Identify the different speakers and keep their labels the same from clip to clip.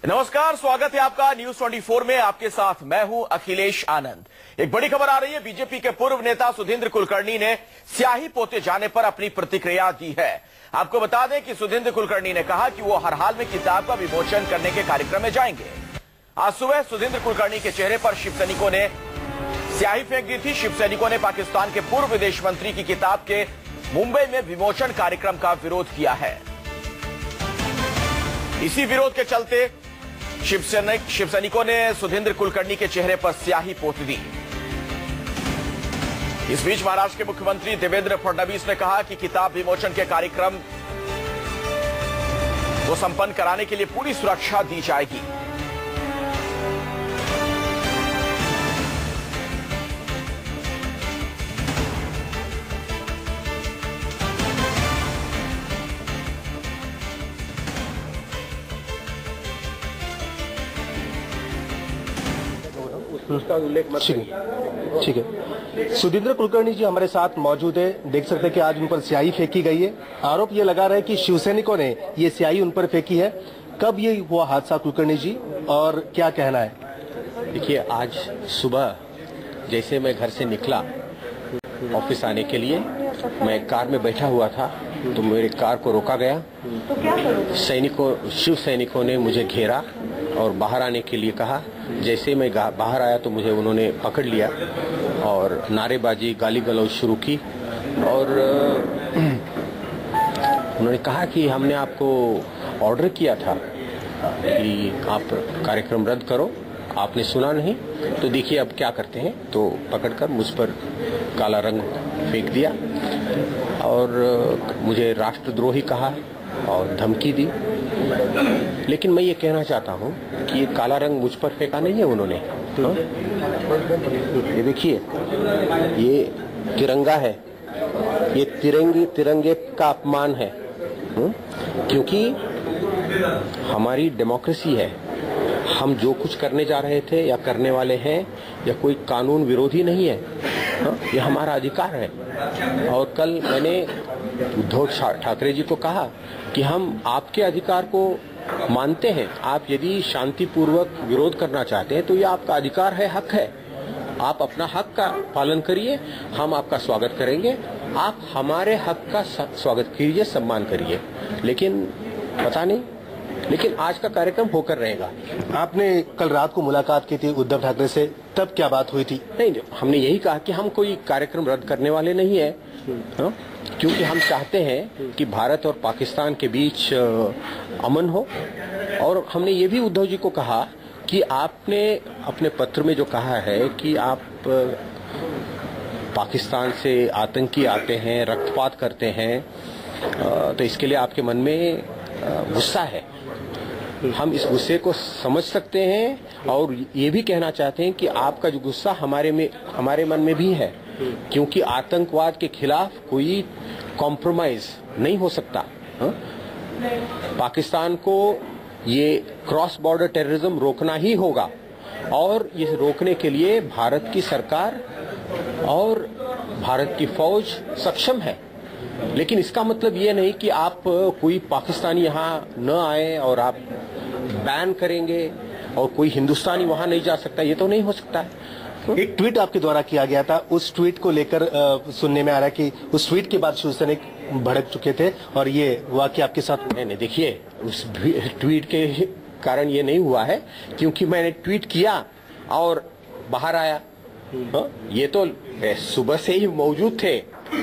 Speaker 1: नमस्कार, स्वागत है आपका न्यूज 24 में। आपके साथ मैं हूं अखिलेश आनंद। एक बड़ी खबर आ रही है। बीजेपी के पूर्व नेता सुधींद्र कुलकर्णी ने स्याही पोते जाने पर अपनी प्रतिक्रिया दी है। आपको बता दें कि सुधींद्र कुलकर्णी ने कहा कि वो हर हाल में किताब का विमोचन करने के कार्यक्रम में जाएंगे। आज सुबह सुधींद्र कुलकर्णी के चेहरे पर शिव सैनिकों ने स्याही फेंक दी थी। शिव सैनिकों ने पाकिस्तान के पूर्व विदेश मंत्री की किताब के मुंबई में विमोचन कार्यक्रम का विरोध किया है। इसी विरोध के चलते शिव सैनिकों ने सुधींद्र कुलकर्णी के चेहरे पर स्याही पोत दी। इस बीच महाराष्ट्र के मुख्यमंत्री देवेंद्र फडणवीस ने कहा कि किताब विमोचन के कार्यक्रम को संपन्न कराने के लिए पूरी सुरक्षा दी जाएगी।
Speaker 2: उसका उल्लेख मत करिए।
Speaker 3: ठीक है। सुधींद्र कुलकर्णी जी हमारे साथ मौजूद है। देख सकते हैं कि आज उन पर स्याही फेंकी गई है। आरोप ये लगा रहा है कि शिवसैनिकों ने ये स्याही उन पर फेंकी है। कब ये हुआ हादसा कुलकर्णी जी, और क्या कहना है?
Speaker 2: देखिए, आज सुबह जैसे मैं घर से निकला ऑफिस आने के लिए, मैं कार में बैठा हुआ था तो मेरे कार को रोका गया। शिव सैनिकों ने मुझे घेरा और बाहर आने के लिए कहा। जैसे मैं बाहर आया तो मुझे उन्होंने पकड़ लिया और नारेबाजी, गाली गलौज शुरू की और उन्होंने कहा कि हमने आपको ऑर्डर किया था कि आप कार्यक्रम रद्द करो, आपने सुना नहीं, तो देखिए अब क्या करते हैं। तो पकड़कर मुझ पर काला रंग फेंक दिया और मुझे राष्ट्रद्रोही कहा और धमकी दी। लेकिन मैं ये कहना चाहता हूँ कि ये काला रंग मुझ पर फेंका नहीं है उन्होंने। ये देखिए, ये तिरंगा है, ये तिरंगे का अपमान है। क्योंकि हमारी डेमोक्रेसी है। हम जो कुछ करने जा रहे थे या करने वाले हैं या कोई कानून विरोधी नहीं है। ये हमारा अधिकार है। और कल मैंने उद्धव ठाकरे जी को कहा कि हम आपके अधिकार को मानते हैं। आप यदि शांतिपूर्वक विरोध करना चाहते हैं तो ये आपका अधिकार है, हक है। आप अपना हक का पालन करिए, हम आपका स्वागत करेंगे। आप हमारे हक का स्वागत कीजिए, सम्मान करिए। लेकिन पता नहीं, लेकिन आज का कार्यक्रम होकर रहेगा।
Speaker 3: आपने कल रात को मुलाकात की थी उद्धव ठाकरे से, तब क्या बात हुई थी?
Speaker 2: नहीं, हमने यही कहा कि हम कोई कार्यक्रम रद्द करने वाले नहीं है। क्योंकि हम चाहते हैं कि भारत और पाकिस्तान के बीच अमन हो। और हमने ये भी उद्धव जी को कहा कि आपने अपने पत्र में जो कहा है कि आप पाकिस्तान से आतंकी आते हैं, रक्तपात करते हैं, तो इसके लिए आपके मन में गुस्सा है। हम इस गुस्से को समझ सकते हैं और ये भी कहना चाहते हैं कि आपका जो गुस्सा हमारे मन में भी है। क्योंकि आतंकवाद के खिलाफ कोई कॉम्प्रोमाइज नहीं हो सकता। पाकिस्तान को ये क्रॉस बॉर्डर टेररिज्म रोकना ही होगा और ये रोकने के लिए भारत की सरकार और भारत की फौज सक्षम है। लेकिन इसका मतलब ये नहीं कि आप कोई पाकिस्तानी यहाँ न आए और आप बैन करेंगे और कोई हिंदुस्तानी वहाँ नहीं जा सकता। ये तो नहीं हो सकता है।
Speaker 3: एक ट्वीट आपके द्वारा किया गया था, उस ट्वीट को लेकर सुनने में आ रहा है कि उस ट्वीट के बाद शिवसैनिक भड़क चुके थे और ये वाकया आपके साथ।
Speaker 2: नहीं, देखिए, उस ट्वीट के कारण ये नहीं हुआ है क्योंकि मैंने ट्वीट किया और बाहर आया। ये तो सुबह से ही मौजूद थे।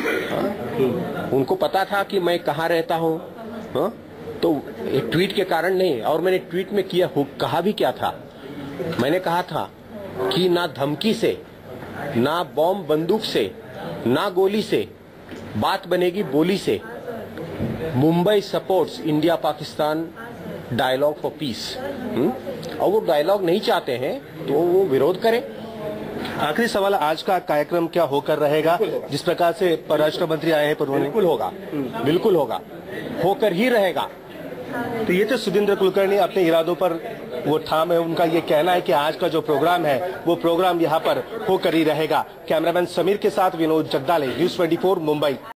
Speaker 2: उनको पता था कि मैं कहाँ रहता हूँ। तो एक ट्वीट के कारण नहीं। और मैंने ट्वीट में कहा भी क्या था? मैंने कहा था कि ना धमकी से, ना बॉम्ब बंदूक से, ना गोली से बात बनेगी बोली से। Mumbai supports India Pakistan dialogue for peace. और वो डायलॉग नहीं चाहते हैं तो वो विरोध करें।
Speaker 3: आखिरी सवाल, आज का कार्यक्रम क्या होकर रहेगा? जिस प्रकार से परराष्ट्र मंत्री आए हैं,
Speaker 2: बिल्कुल होगा, बिल्कुल होगा, होकर ही रहेगा।
Speaker 3: तो ये तो सुधींद्र कुलकर्णी अपने इरादों पर वो ठाम है। उनका ये कहना है कि आज का जो प्रोग्राम है वो प्रोग्राम यहाँ पर होकर ही रहेगा। कैमरामैन समीर के साथ विनोद जगदाले, न्यूज 24 मुंबई।